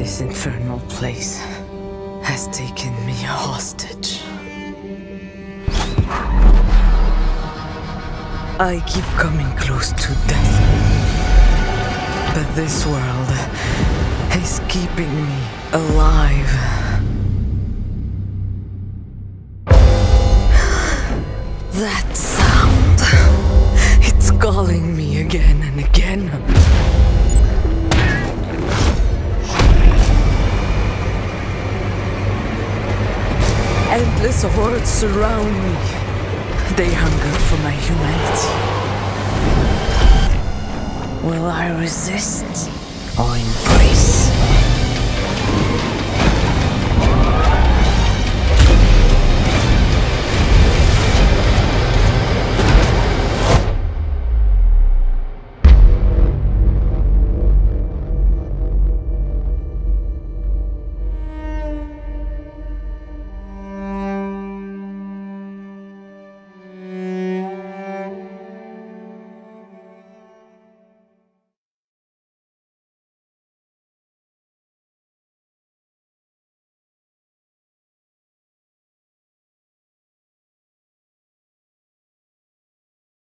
This infernal place has taken me hostage. I keep coming close to death, but this world is keeping me alive. That sound, it's calling me again and again. Endless hordes surround me. They hunger for my humanity. Will I resist or embrace?